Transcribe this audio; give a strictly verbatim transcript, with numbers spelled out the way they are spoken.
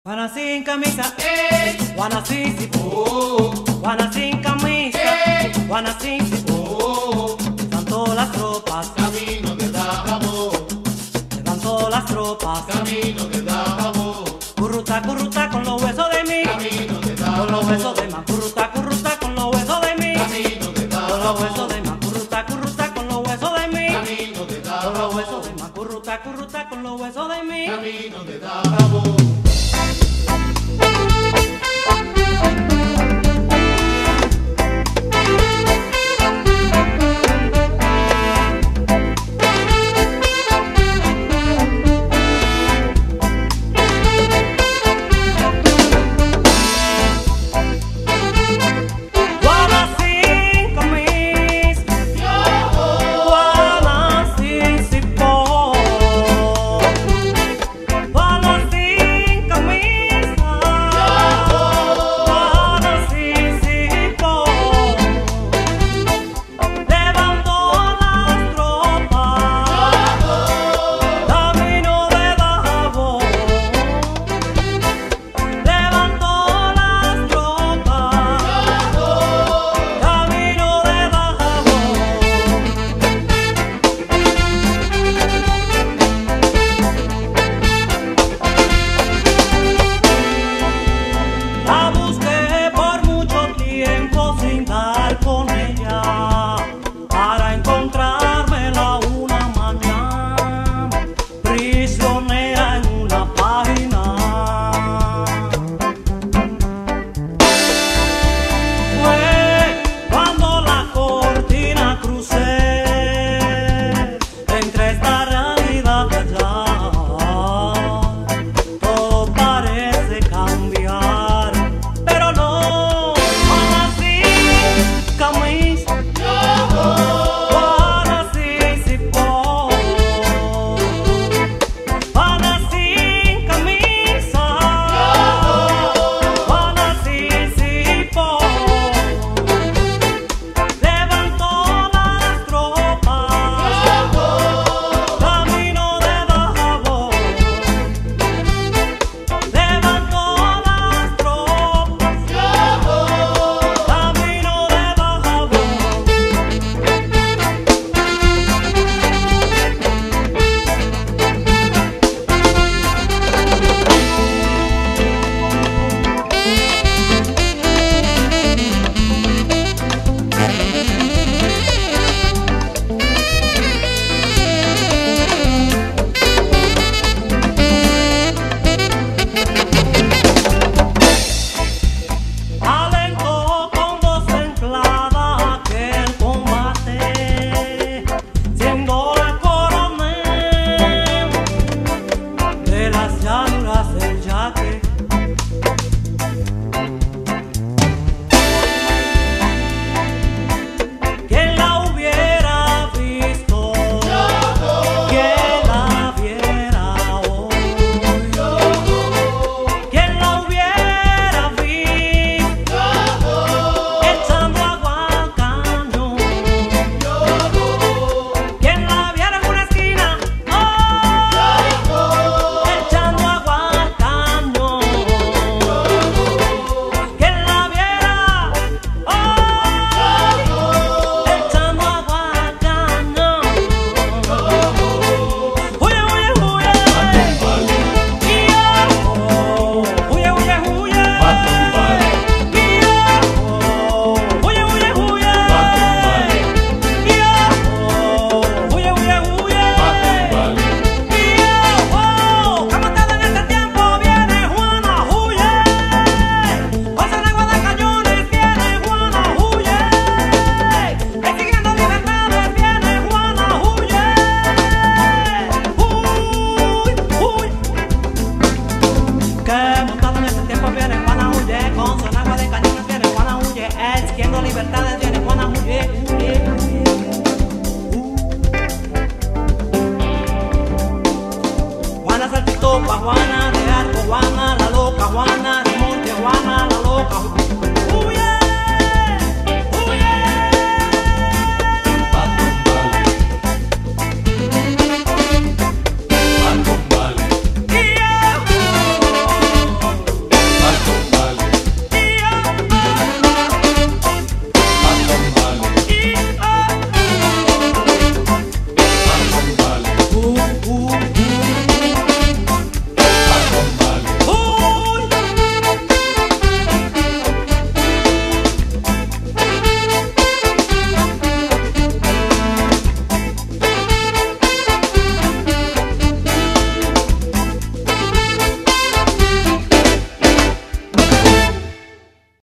Juana sin camisa, ey, Juana sin si, oh, Juana sin camisa, ey, Juana sin si, oh, levantó las tropas, camino de Dajabó, levantó las tropas, camino de Dajabó, curruta, curruta con los huesos de mí, camino de con los huesos Dajabó, de más, curruta, curruta con los huesos de mí, camino de con los huesos Dajabó, de más, curruta, curruta con los huesos de mí, camino de con los huesos Dajabó, de más, curruta, curruta con los huesos de mí. camino de Dajabó. Come